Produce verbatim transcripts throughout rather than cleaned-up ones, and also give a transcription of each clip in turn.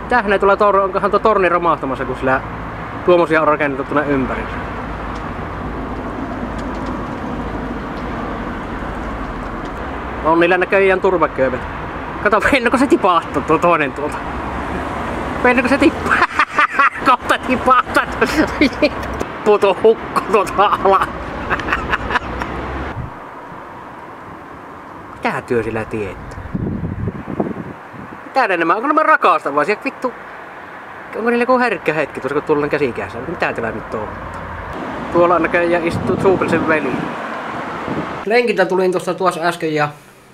Tähän ei tule tor onkohan tuo torni romahtamassa, kun sillä tuommoisia on rakennettu tuonne ympärille. On niillä näköjään turvaköömet. Kato, pennukö se tipahtaa tuo toinen tuolta. Pennukö se tippaa? Kohta tipahtaa. Puto hukko tuota ala. Mitä työ sillä tietää? Mitä ne nämä? Onko nämä rakastavaisia? Vittu. Onko niillä joku herkkä hetki tuossa kun tullaan käsikässä? Mitä täällä nyt on? Tuolla on näköjään istuu Suupelisen veli. Lenkiltä tulin tuosta tuossa äsken ja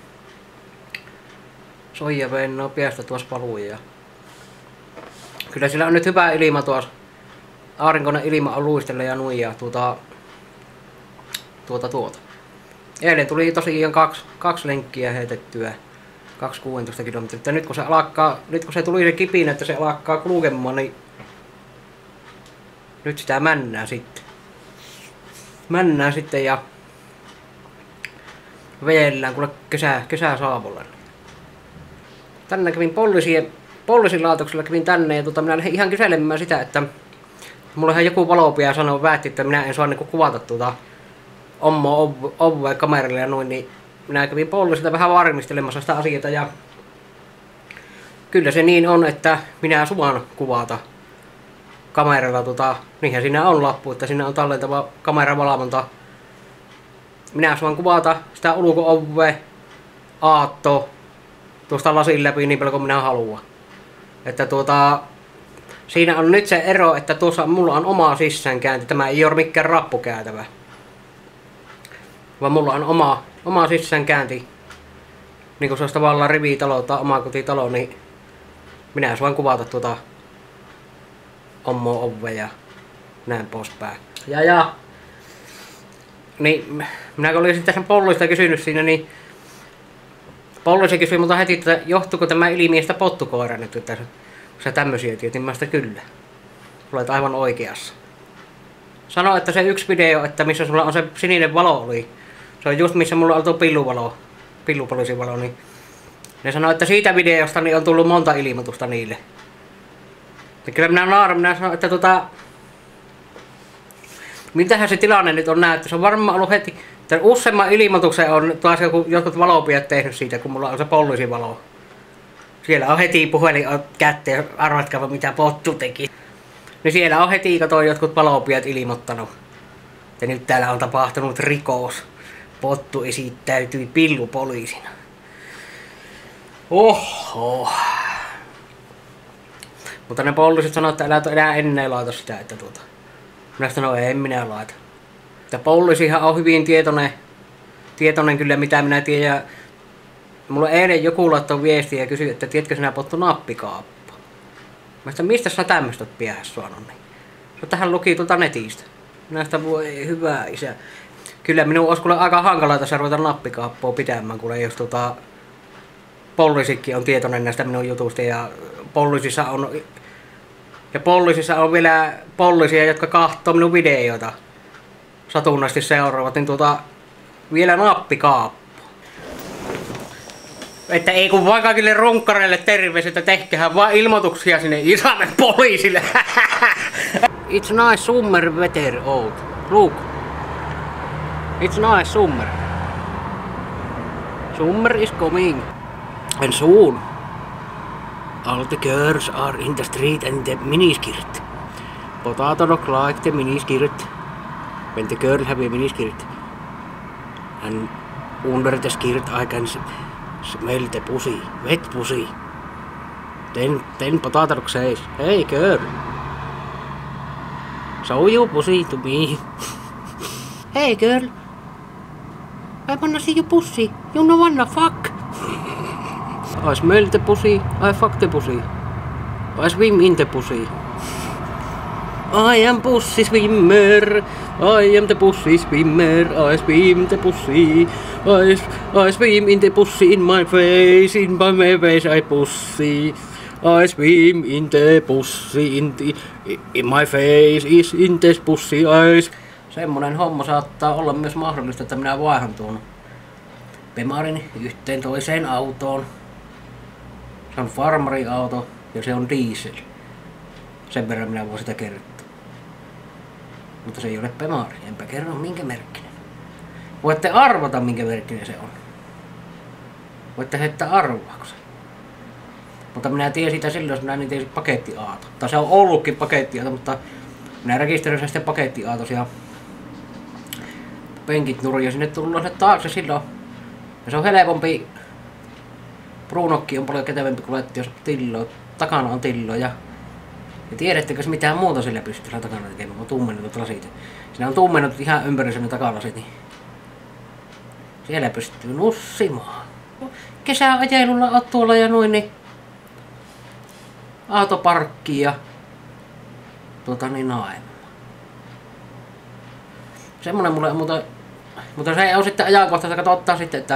Soija vein nopeasta tuossa paluja. Kyllä sillä on nyt hyvä ilma tuossa. Aurinkoinen ilma on luistella ja nuijaa tuota, tuota tuota. Eilen tuli tosiaan kaksi, kaksi lenkkiä heitettyä. kaksi kuusitoista kilometriä. Nyt kun se alkaa, nyt kun se tuli se kipinä, että se alkaa kulkemaan, niin nyt sitä männää sitten. Männää sitten ja vedellään kuule kesä, kesäsaavulla. Tänne kävin poliisien, poliisin laitoksella kävin tänne ja tota, minä lähdin ihan kyselemään sitä, että mullehan joku valopia sanoi, väitti, että minä en saa niinku kuvata tuota omaa ovea kameralla ja noin, niin minä kävin poliisilta vähän varmistelemassa sitä asiaa ja kyllä se niin on, että minä suon kuvata kameralla, tota, niinhän siinä on lappu, että siinä on tallentava kameravalvonta. Minä suon kuvata sitä ulko-ovea, aatto, tuosta lasin läpi niin paljon kuin minä haluan. Että tuota, siinä on nyt se ero, että tuossa mulla on oma sisäänkäynti, tämä ei ole mikään rappukäytävä. Vaan mulla on oma, oma sisäänkäynti. Niin kun se olisi tavallaan rivitalo tai omakotitalo, niin minä voin kuvata tuota omaa ovea ja näin poispäin. Ja ja. Niin, minä kun olisin tässä poliisista kysynyt siinä, niin poliisi kysyi multa heti, että johtuuko tämä ilimiestä pottukoira nyt, että sä tämmösiä tiedät, niin mä sitä kyllä. Olet aivan oikeassa. Sano, että se yksi video, että missä sulla on se sininen valo oli. Se on just missä mulla on tuo pilluvalo, pillupoliisivalo, niin ne sanoi, että siitä videosta niin on tullut monta ilmoitusta niille. Ja kyllä minä naaran, minä sanoin, että tota, mitähän se tilanne nyt on näyttö. Se on varmaan ollut heti, että useamman ilmoituksen on taas joku, jotkut valopijat tehnyt siitä, kun mulla on se poliisivalo. Siellä on heti puhelin kätteen, arvatkaa mitä pottu teki. Niin siellä on heti, katsoin, jotkut valopijat ilmoittanut. Ja nyt täällä on tapahtunut rikos. Pottu esittäytyi pillupoliisina. Oho. Mutta ne poliisit sanoivat, että älä enää ennen laita sitä, että tuota. Minä sanoin, en minä laita. Että poliisihan on hyvin tietoinen, tietoinen kyllä mitä minä tiedän. Mulla eilen joku laittoi viestiä ja kysyi, että tiedätkö sinä Pottu nappikaappa. Mä sanoin, mistä sä tämmöistä oot päässä saanut? Niin. So, tähän luki tuolta netistä. Minä sanoin, voi hyvä isä. Kyllä minun olisi kuule aika hankalaa tässä ruveta nappikaappua pitämään, kuule jos tota poliisikin on tietoinen näistä minun jutusta ja poliisissa on ja poliisissa on vielä poliisia, jotka kahtoo minun videoita satunnaisesti seuraavat, niin tuota vielä nappikaappu. Että ei kun vaan kaikille runkkareille terveiset, että tehkähän vaan ilmoituksia sinne Iisalmen poliisille. It's nice summer weather out. Look. It's nice summer. Summer is coming. And soon. All the girls are in the street and the miniskirt. Potato look like the miniskirt. When the girl have a miniskirt. And under the skirt I can smell the pussy, wet pussy. Then, then potato look says, hey girl. Show your pussy to me. Hey girl. I wanna see your pussy. You know wanna fuck. I smell the pussy. I fuck the pussy. I swim in the pussy. I am pussy swimmer. I am the pussy swimmer. I swim the pussy. I, I swim in the pussy in my face. In my face I pussy. I swim in the pussy. In, the, in my face is in the pussy. I... Semmonen homma saattaa olla myös mahdollista, että minä vaihan tuon Bemarin yhteen toiseen autoon. Se on farmariauto. Ja se on diesel. Sen verran minä voin sitä kertoa. Mutta se ei ole Bemari, enpä kerro minkä merkkinen. Voitte arvata minkä merkkinen se on. Voitte heittää arvoako se. Mutta minä tiesin sitä silloin, jos minä niin tiesin pakettiaato. Tai se on ollutkin pakettiaato, mutta minä rekisteröin sen sitten pakettiaatos ja penkit nurin ja sinne tullut sinne taakse silloin. Ja se on helpompi. Bruunokki on paljon kätevämpi kuljetti, jos tillo. Takana on tillo ja ja tiedättekö mitään muuta sillä pystyy sillä takana tekemään, kun tummennetut lasit. Siinä on tummennetut ihan ympäri ne takalasit, niin siellä pystyy nussimaan. Kesäajelulla oot tuolla ja noin, niin autoparkki ja tuota niin naima. Semmonen mulle, mutta, mutta se on sitten ajankohtaista, kato ottaa sitten, että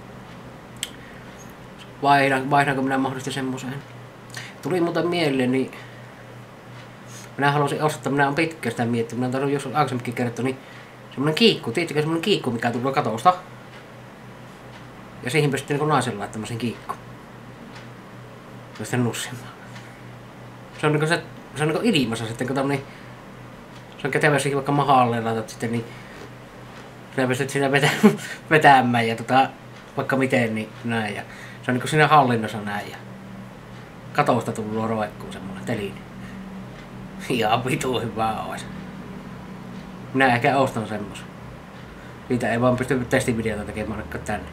vaihdan, vaihdanko minä mahdollisesti semmoseen. Tuli muuten mieleen, niin minä halusin ostaa, minä olen pitkään sitä miettinyt, minä olen joskus aikaisemminkin kerrottu, niin semmonen kiikku, tiedättekö semmonen kiikku, mikä tulee katosta. Ja siihen pystyy niin naisen laittamaan sen kiikku. Ja sitten nussimaan. Se on niinku se, se on niinku ilmassa sitten, kun niin, se on kätevä siihen vaikka mahalle laitat sitten, niin sinä pystyt siinä vetä, vetämään ja tota, vaikka miten, niin näin. Ja se on niinku siinä hallinnassa näin. Ja katosta tullut roikkuu semmonen teline. Ihan vitu hyvää ois. Minä ehkä ostan semmosen. Siitä ei vaan pysty testivideota tekemään vaikka tänne.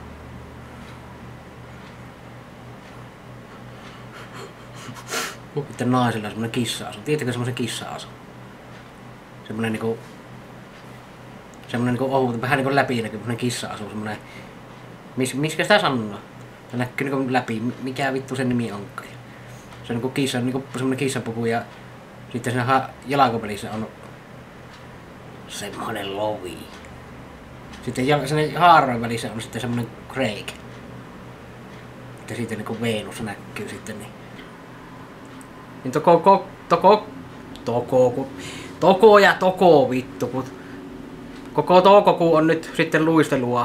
Sitten naisilla on semmonen kissa-asu. Tiedättekö semmosen kissa-asu? Semmonen niinku... Semmonen niinku ohut, vähän niinku läpinäkyvä, semmonen kissa-asu, semmonen... Mis, miskä sitä sanoo? Se näkyy niinku läpi, mikä vittu sen nimi onkaan. Se on niinku kissa, niinku semmonen kissapuku ja... Sitten siinä jalkapelissä on semmoinen lovi. Sitten sen haarojen välissä on sitten semmoinen Craig. Ja siitä niinku Venus näkyy sitten niin. Niin toko, toko, toko, toko, toko ja toko vittu. Kun koko toukokuu on nyt sitten luistelua.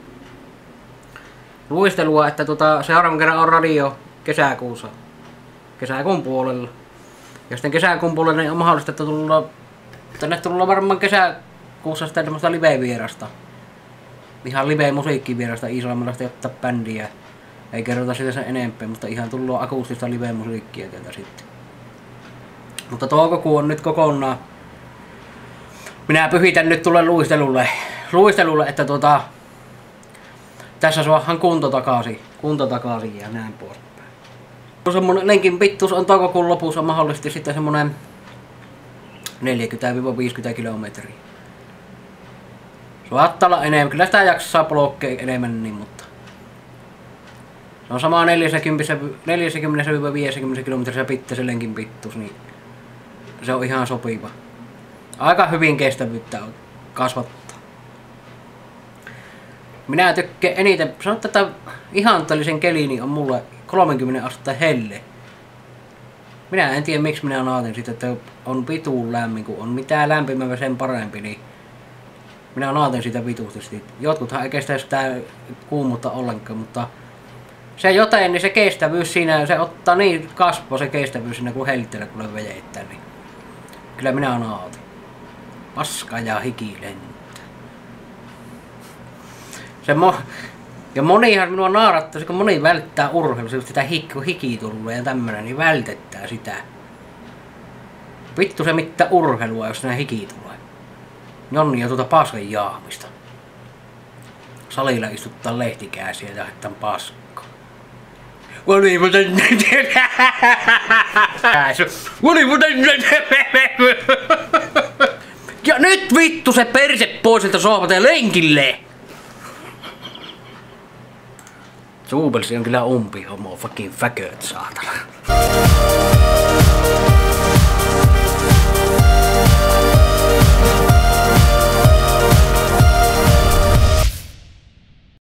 Luistelua, että tota, seuraavan kerran on radio kesäkuussa. Kesäkuun puolella. Ja sitten kesäkuun puolella niin on mahdollista, että tulla, tänne tullaan varmaan kesäkuussa sitten tämmöistä live-vierasta. Ihan live-musiikkivierasta Iisalmelaista jotta bändiä. Ei kerrota sitä sen enempää, mutta ihan tullut akustista live-musiikkia täältä sitten. Mutta toukokuu on nyt kokonaan. Minä pyhitän nyt tulle luistelulle. Luistelulle, että tota... Tässä saadaan kunto takaisin. Kunto takaisin ja näin poispäin. Semmonen lenkin pittuus on toukokuun lopussa mahdollisesti sitten semmonen neljäkymmentä viisikymmentä kilometriä. Saattaa olla enemmän. Kyllä sitä jaksaa blokkea enemmän niin, mutta... Se on sama neljäkymmentä viisikymmentä kilometriä pitää se lenkin pittuus, niin... Se on ihan sopiva. Aika hyvin kestävyyttä kasvattaa. Minä tykkään eniten... Sanotaan, että ihanteellisen kelini on mulle kolmekymmentä astetta helle. Minä en tiedä miksi minä nautin sitä, että on vituun lämmin, kun on mitään lämpimävä sen parempi, niin minä nautin sitä vituusti. Jotkuthan ei kestä sitä kuumuutta ollenkaan, mutta se jotain, niin se kestävyys siinä, se ottaa niin kasvoa se kestävyys siinä, kun hellittää, kun ne vejettää, niin kyllä minä nautin. Paska ja hiki lentää. Se mo Ja monihan minua naarattaisi, kun moni välttää urheilussa, just sitä hiki, kun hiki tulee ja tämmönen, niin vältettää sitä. Vittu se mitään urheilua, jos nää hiki tulee. Jonni ja tuota paskan jaamista. Salilla istuttaa lehtikääsiä ja haittaa paskaa. Oli muuten... Oli muuten... Ja nyt vittu se perse pois sieltä sohvalta ja lenkille! Suubelsi on kyllä umpi homo fucking faggot, saatana.